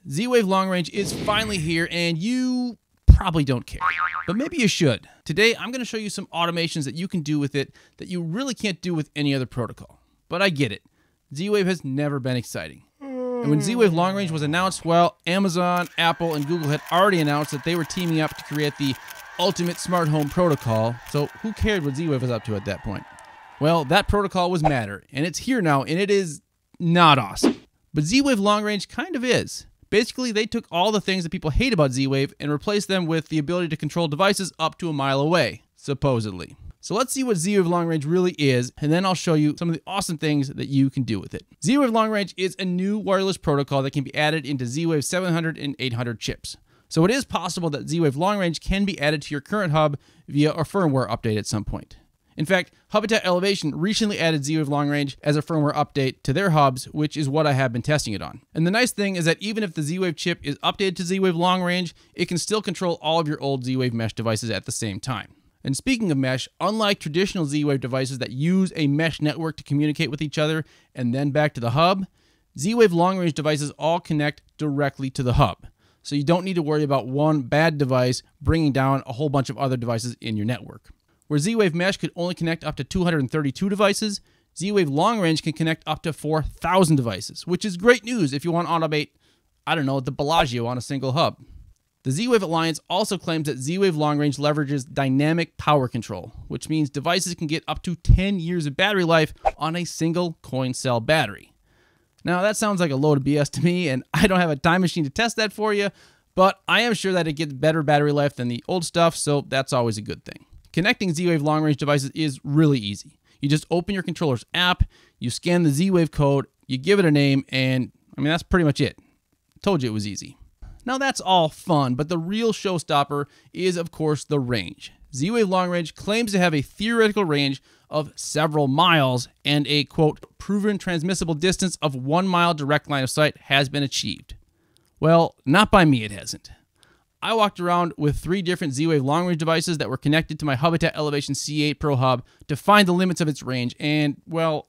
Z-Wave Long Range is finally here, and you probably don't care, but maybe you should. Today, I'm going to show you some automations that you can do with it that you really can't do with any other protocol. But I get it. Z-Wave has never been exciting. And when Z-Wave Long Range was announced, well, Amazon, Apple, and Google had already announced that they were teaming up to create the ultimate smart home protocol, so who cared what Z-Wave was up to at that point? Well, that protocol was Matter, and it's here now, and it is not awesome. But Z-Wave Long Range kind of is. Basically, they took all the things that people hate about Z-Wave and replaced them with the ability to control devices up to a mile away, supposedly. So let's see what Z-Wave Long Range really is, and then I'll show you some of the awesome things that you can do with it. Z-Wave Long Range is a new wireless protocol that can be added into Z-Wave 700 and 800 chips. So it is possible that Z-Wave Long Range can be added to your current hub via a firmware update at some point. In fact, Hubitat Elevation recently added Z-Wave Long Range as a firmware update to their hubs, which is what I have been testing it on. And the nice thing is that even if the Z-Wave chip is updated to Z-Wave Long Range, it can still control all of your old Z-Wave mesh devices at the same time. And speaking of mesh, unlike traditional Z-Wave devices that use a mesh network to communicate with each other and then back to the hub, Z-Wave Long Range devices all connect directly to the hub. So you don't need to worry about one bad device bringing down a whole bunch of other devices in your network. Where Z-Wave Mesh could only connect up to 232 devices, Z-Wave Long Range can connect up to 4,000 devices, which is great news if you want to automate, I don't know, the Bellagio on a single hub. The Z-Wave Alliance also claims that Z-Wave Long Range leverages dynamic power control, which means devices can get up to 10 years of battery life on a single coin cell battery. Now, that sounds like a load of BS to me, and I don't have a time machine to test that for you, but I am sure that it gets better battery life than the old stuff, so that's always a good thing. Connecting Z-Wave Long Range devices is really easy. You just open your controller's app, you scan the Z-Wave code, you give it a name, and that's pretty much it. Told you it was easy. Now that's all fun, but the real showstopper is, of course, the range. Z-Wave Long Range claims to have a theoretical range of several miles, and a, quote, proven transmissible distance of 1 mile direct line of sight has been achieved. Well, not by me, it hasn't. I walked around with 3 different Z-Wave Long Range devices that were connected to my Hubitat Elevation C-8 Pro hub to find the limits of its range, and, well,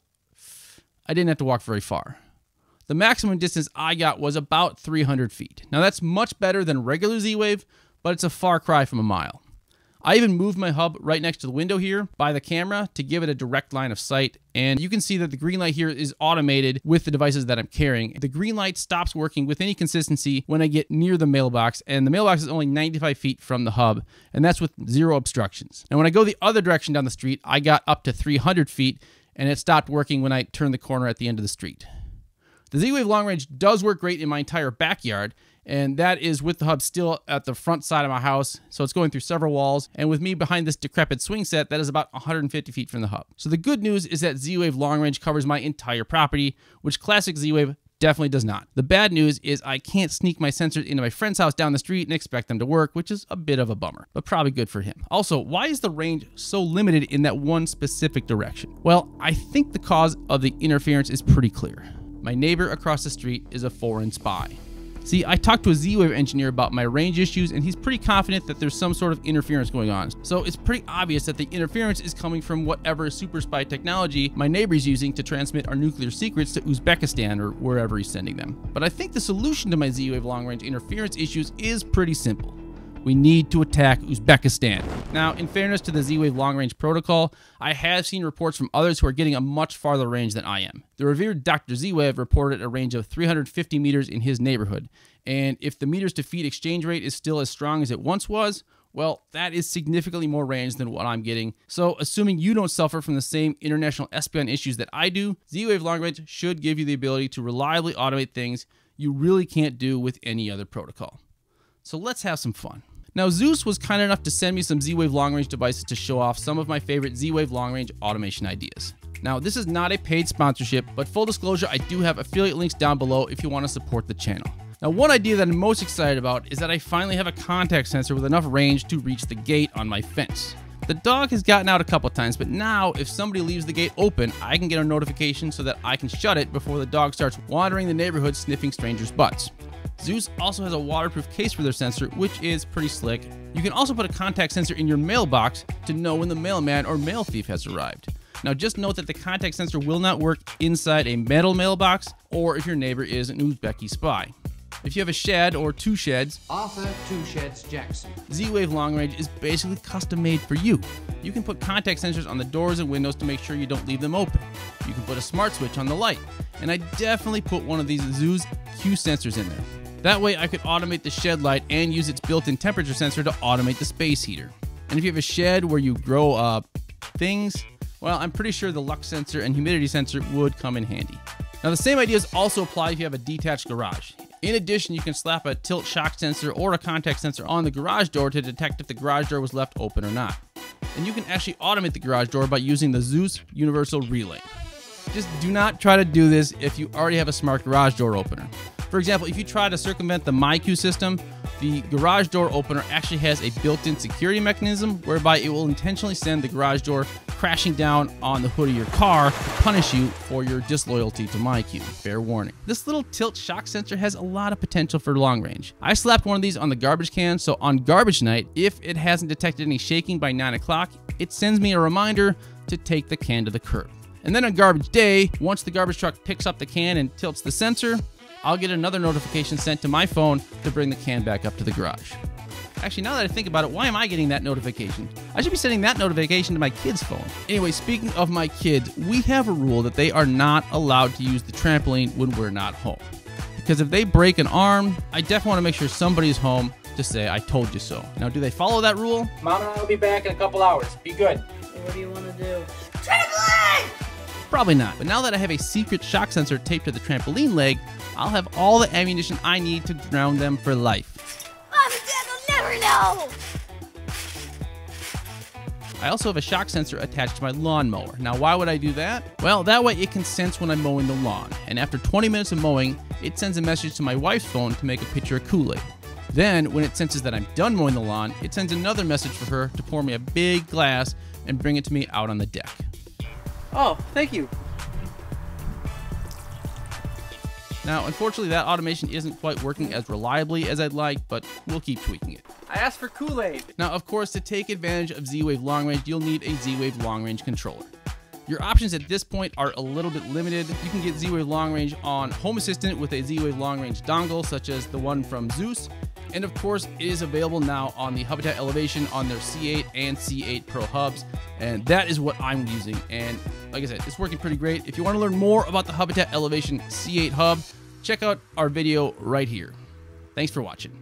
I didn't have to walk very far. The maximum distance I got was about 300 feet. Now, that's much better than regular Z-Wave, but it's a far cry from a mile. I even moved my hub right next to the window here by the camera to give it a direct line of sight, and you can see that the green light here is automated with the devices that I'm carrying. The green light stops working with any consistency when I get near the mailbox, and the mailbox is only 95 feet from the hub, and that's with 0 obstructions. And when I go the other direction down the street, I got up to 300 feet, and it stopped working when I turned the corner at the end of the street. The Z-Wave Long Range does work great in my entire backyard, and that is with the hub still at the front side of my house, so it's going through several walls, and with me behind this decrepit swing set, that is about 150 feet from the hub. So the good news is that Z-Wave Long Range covers my entire property, which classic Z-Wave definitely does not. The bad news is I can't sneak my sensors into my friend's house down the street and expect them to work, which is a bit of a bummer, but probably good for him. Also, why is the range so limited in that one specific direction? Well, I think the cause of the interference is pretty clear. My neighbor across the street is a foreign spy. See, I talked to a Z-Wave engineer about my range issues, and he's pretty confident that there's some sort of interference going on. So it's pretty obvious that the interference is coming from whatever super spy technology my neighbor's using to transmit our nuclear secrets to Uzbekistan or wherever he's sending them. But I think the solution to my Z-Wave Long Range interference issues is pretty simple. We need to attack Uzbekistan. Now, in fairness to the Z-Wave Long Range protocol, I have seen reports from others who are getting a much farther range than I am. The revered Dr. Z-Wave reported a range of 350 meters in his neighborhood, and if the meters to feet exchange rate is still as strong as it once was, well, that is significantly more range than what I'm getting. So, assuming you don't suffer from the same international espionage issues that I do, Z-Wave Long Range should give you the ability to reliably automate things you really can't do with any other protocol. So let's have some fun. Now, Zooz was kind enough to send me some Z-Wave Long Range devices to show off some of my favorite Z-Wave Long Range automation ideas. Now, this is not a paid sponsorship, but full disclosure, I do have affiliate links down below if you want to support the channel. Now, one idea that I'm most excited about is that I finally have a contact sensor with enough range to reach the gate on my fence. The dog has gotten out a couple times, but now if somebody leaves the gate open, I can get a notification so that I can shut it before the dog starts wandering the neighborhood sniffing strangers' butts. Zooz also has a waterproof case for their sensor, which is pretty slick. You can also put a contact sensor in your mailbox to know when the mailman or mail thief has arrived. Now just note that the contact sensor will not work inside a metal mailbox or if your neighbor is an Uzbeki spy. If you have a shed or 2 sheds, Arthur 2 Sheds Jackson. Z-Wave Long Range is basically custom made for you. You can put contact sensors on the doors and windows to make sure you don't leave them open. You can put a smart switch on the light, and I definitely put one of these Zooz Q Sensors in there. That way I could automate the shed light and use its built-in temperature sensor to automate the space heater. And if you have a shed where you grow things, well, I'm pretty sure the lux sensor and humidity sensor would come in handy. Now the same ideas also apply if you have a detached garage. In addition, you can slap a tilt shock sensor or a contact sensor on the garage door to detect if the garage door was left open or not. And you can actually automate the garage door by using the Zooz Universal Relay. Just do not try to do this if you already have a smart garage door opener. For example, if you try to circumvent the MyQ system, the garage door opener actually has a built-in security mechanism whereby it will intentionally send the garage door crashing down on the hood of your car to punish you for your disloyalty to MyQ. Fair warning. This little tilt shock sensor has a lot of potential for long range. I slapped one of these on the garbage can, so on garbage night, if it hasn't detected any shaking by 9 o'clock, it sends me a reminder to take the can to the curb. And then on garbage day, once the garbage truck picks up the can and tilts the sensor, I'll get another notification sent to my phone to bring the can back up to the garage. Actually, now that I think about it, why am I getting that notification? I should be sending that notification to my kid's phone. Anyway, speaking of my kids, we have a rule that they are not allowed to use the trampoline when we're not home. Because if they break an arm, I definitely want to make sure somebody's home to say, I told you so. Now, do they follow that rule? Mom and I will be back in a couple hours. Be good. What do you want to do? Trampoline! Probably not. But now that I have a secret shock sensor taped to the trampoline leg, I'll have all the ammunition I need to ground them for life. Mom and Dad will never know! I also have a shock sensor attached to my lawnmower. Now, why would I do that? Well, that way it can sense when I'm mowing the lawn. And after 20 minutes of mowing, it sends a message to my wife's phone to make a picture of Kool-Aid. Then, when it senses that I'm done mowing the lawn, it sends another message for her to pour me a big glass and bring it to me out on the deck. Oh, thank you. Now, unfortunately, that automation isn't quite working as reliably as I'd like, but we'll keep tweaking it. I asked for Kool-Aid. Now, of course, to take advantage of Z-Wave Long Range, you'll need a Z-Wave Long Range controller. Your options at this point are a little bit limited. You can get Z-Wave Long Range on Home Assistant with a Z-Wave Long Range dongle, such as the one from Zooz. And of course, it is available now on the Hubitat Elevation on their C8 and C8 Pro hubs. And that is what I'm using. And like I said, it's working pretty great. If you want to learn more about the Hubitat Elevation C8 hub, check out our video right here. Thanks for watching.